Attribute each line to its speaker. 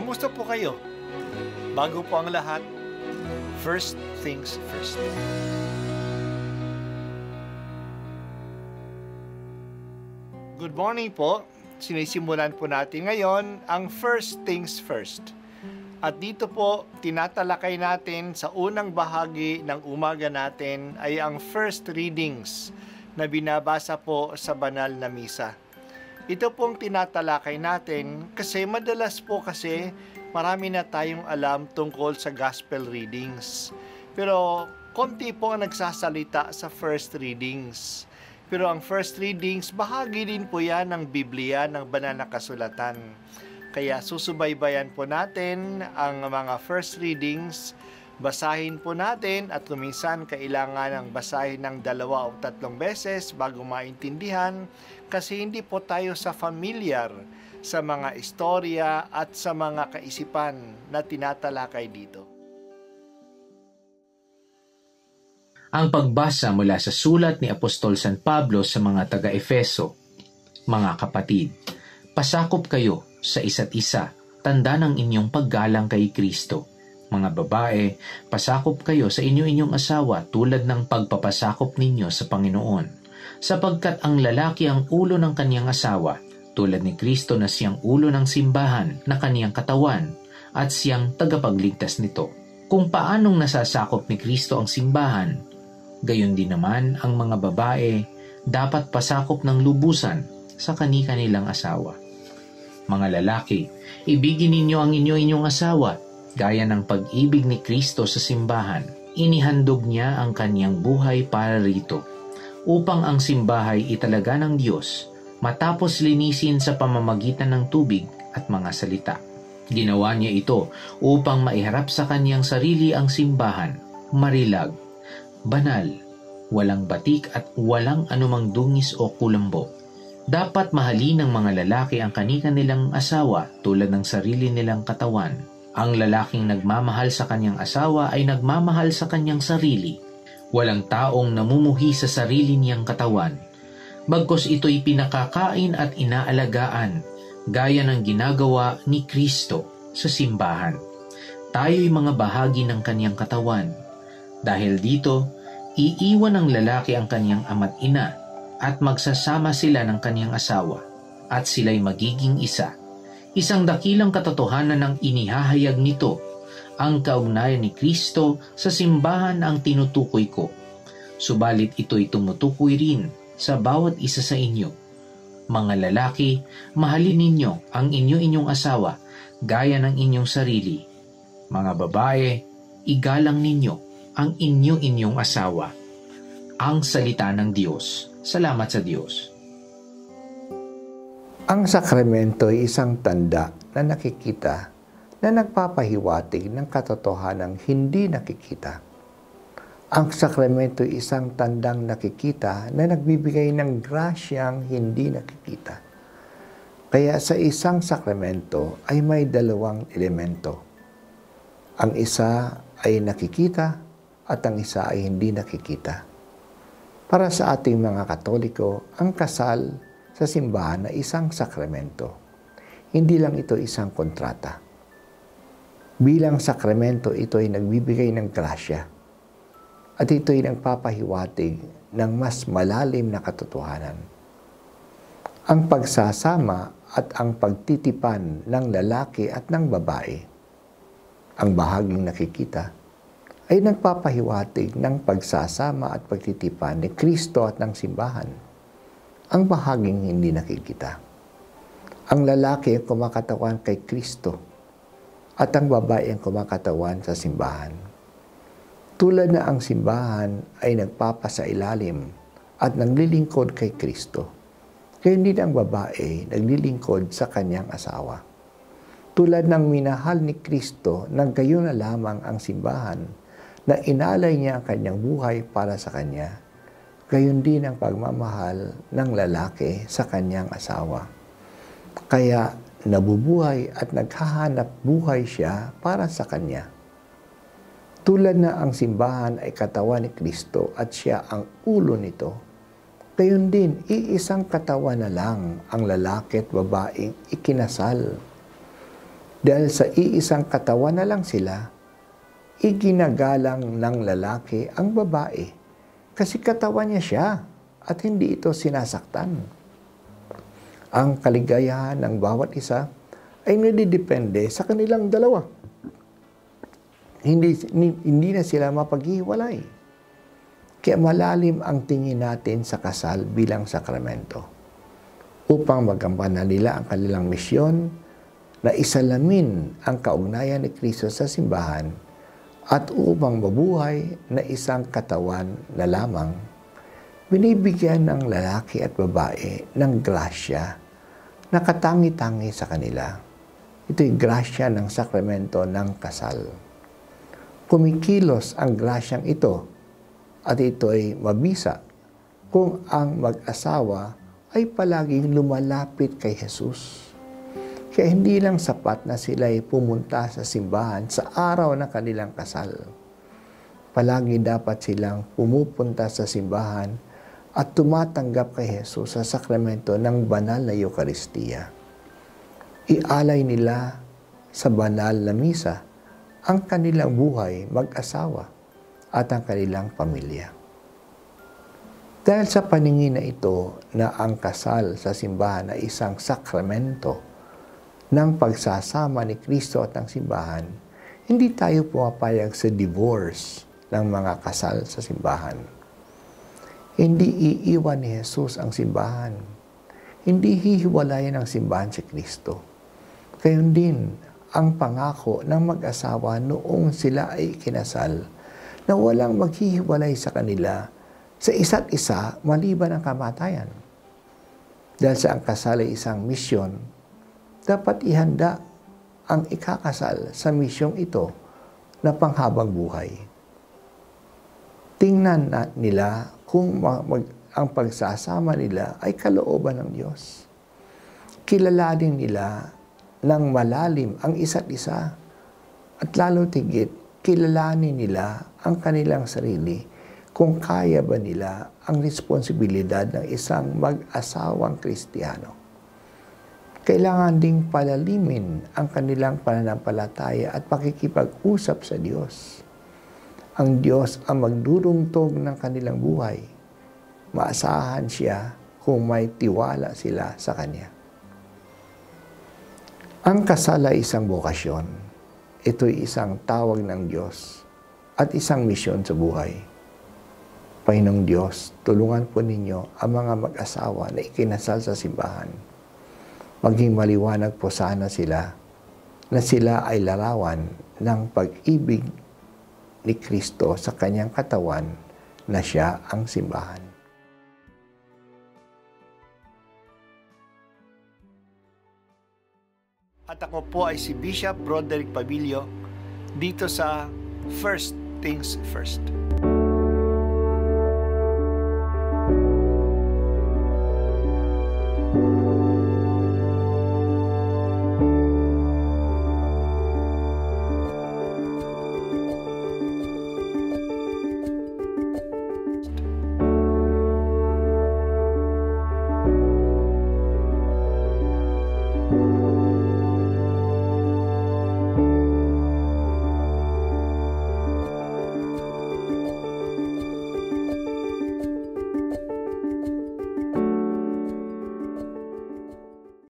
Speaker 1: Kamusta po kayo? Bago po ang lahat, first things first. Good morning po. Sinisimulan po natin ngayon ang first things first. At dito po, tinatalakay natin sa unang bahagi ng umaga natin ay ang first readings na binabasa po sa banal na misa. Ito pong tinatalakay natin kasi madalas po kasi marami na tayong alam tungkol sa gospel readings. Pero konti po ang nagsasalita sa first readings. Pero ang first readings, bahagi din po yan ng Biblia, ng banal na kasulatan. Kaya susubaybayan po natin ang mga first readings, basahin po natin at kuminsan kailangan ng basahin ng 2 o 3 beses bago maintindihan kasi hindi po tayo familiar sa mga istorya at sa mga kaisipan na tinatalakay dito.
Speaker 2: Ang pagbasa mula sa sulat ni Apostol San Pablo sa mga taga-Efeso. Mga kapatid, pasakop kayo sa isa't isa, tanda ng inyong paggalang kay Kristo. Mga babae, pasakop kayo sa inyo-inyong asawa tulad ng pagpapasakop ninyo sa Panginoon. Sapagkat ang lalaki ang ulo ng kaniyang asawa, tulad ni Kristo na siyang ulo ng simbahan na kaniyang katawan at siyang tagapagligtas nito. Kung paanong nasasakop ni Kristo ang simbahan, gayon din naman ang mga babae dapat pasakop ng lubusan sa kani-kanilang asawa. Mga lalaki, ibigin ninyo ang inyo-inyong asawa gaya ng pag-ibig ni Kristo sa simbahan. Inihandog niya ang kaniyang buhay para rito, upang ang simbahay italaga ng Diyos, matapos linisin sa pamamagitan ng tubig at mga salita. Ginawa niya ito upang maiharap sa kaniyang sarili ang simbahan, marilag, banal, walang batik at walang anumang dungis o kulambo. Dapat mahalin ng mga lalaki ang kani-kanilang asawa tulad ng sarili nilang katawan. Ang lalaking nagmamahal sa kanyang asawa ay nagmamahal sa kanyang sarili. Walang taong namumuhi sa sarili niyang katawan, bagkus ito'y pinakakain at inaalagaan, gaya ng ginagawa ni Kristo sa simbahan. Tayo'y mga bahagi ng kanyang katawan. Dahil dito, iiwan ng lalaki ang kanyang ama't ina at magsasama sila ng kanyang asawa at sila'y magiging isa. Isang dakilang katotohanan ng inihahayag nito, ang kaugnayan ni Kristo sa simbahan ang tinutukoy ko. Subalit ito'y tumutukoy rin sa bawat isa sa inyo. Mga lalaki, mahalin ninyo ang inyo-inyong asawa gaya ng inyong sarili. Mga babae, igalang ninyo ang inyo-inyong asawa. Ang salita ng Diyos. Salamat sa Diyos.
Speaker 3: Ang sakramento ay isang tanda na nakikita na nagpapahiwatig ng katotohanang hindi nakikita. Ang sakramento ay isang tandang nakikita na nagbibigay ng grasyang hindi nakikita. Kaya sa isang sakramento ay may 2 elemento. Ang isa ay nakikita at ang isa ay hindi nakikita. Para sa ating mga Katoliko, ang kasal sa simbahan na isang sakramento. Hindi lang ito isang kontrata. Bilang sakramento, ito ay nagbibigay ng grasya. At ito ay nagpapahiwatig ng mas malalim na katotohanan. Ang pagsasama at ang pagtitipan ng lalaki at ng babae, ang bahaging nakikita, ay nagpapahiwatig ng pagsasama at pagtitipan ni Kristo at ng simbahan. Ang bahaging hindi nakikita. Ang lalaki ang kumakatawan kay Kristo at ang babae ang kumakatawan sa simbahan. Tulad na ang simbahan ay nagpapasailalim at naglilingkod kay Kristo, kaya hindi ang babae naglilingkod sa kanyang asawa. Tulad ng minahal ni Kristo, nang gayon na lamang ang simbahan na inalay niya ang kanyang buhay para sa kanya, gayon din ang pagmamahal ng lalaki sa kanyang asawa. Kaya nabubuhay at naghahanap buhay siya para sa kanya. Tulad na ang simbahan ay katawan ni Kristo at siya ang ulo nito, gayon din iisang katawan na lang ang lalaki at babaeng ikinasal. Dahil sa iisang katawan na lang sila, iginagalang ng lalaki ang babae kasi katawan niya siya at hindi ito sinasaktan. Ang kaligayahan ng bawat isa ay nadidepende sa kanilang dalawa. Hindi na sila mapaghiwalay. Kaya malalim ang tingin natin sa kasal bilang sakramento upang magampanan nila ang kanilang misyon na isalamin ang kaugnayan ni Kristo sa simbahan at upang mabuhay na isang katawan na lamang, binibigyan ng lalaki at babae ng grasya na katangi-tangi sa kanila. Ito'y grasya ng sakramento ng kasal. Kumikilos ang grasyang ito at ito'y mabisa kung ang mag-asawa ay palaging lumalapit kay Jesus. Kaya hindi lang sapat na sila'y pumunta sa simbahan sa araw ng kanilang kasal. Palagi dapat silang pumupunta sa simbahan at tumatanggap kay Jesus sa sakramento ng banal na Eucharistia. Ialay nila sa banal na misa ang kanilang buhay mag-asawa at ang kanilang pamilya. Dahil sa paningin na ito na ang kasal sa simbahan ay isang sakramento ng pagsasama ni Kristo at ng simbahan, hindi tayo pumapayag sa divorce ng mga kasal sa simbahan. Hindi iiwan ni Jesus ang simbahan. Hindi hihiwalayan ng simbahan si Kristo. Gayon din ang pangako ng mag-asawa noong sila ay kinasal na walang maghihiwalay sa kanila sa isa't isa maliban ang kamatayan. Dahil sa ang kasal ay isang misyon, dapat ihanda ang ikakasal sa misyong ito na panghabang buhay. Tingnan nila kung ang pagsasama nila ay kalooban ng Diyos. Kilalanin nila ng malalim ang isa't isa at lalo tigit, kilalanin nila ang kanilang sarili kung kaya ba nila ang responsibilidad ng isang mag-asawang Kristiyano. Kailangan ding palalimin ang kanilang pananampalataya at pakikipag-usap sa Diyos. Ang Diyos ang magdurungtog ng kanilang buhay. Maasahan siya kung may tiwala sila sa Kanya. Ang kasal ay isang bokasyon. Ito'y isang tawag ng Diyos at isang misyon sa buhay. Panginoong Diyos, tulungan po ninyo ang mga mag-asawa na ikinasal sa simbahan. Maging maliwanag po sana sila na sila ay larawan ng pag-ibig ni Kristo sa kanyang katawan na siya ang simbahan.
Speaker 1: At ako po ay si Bishop Broderick Pabilio dito sa First Things First.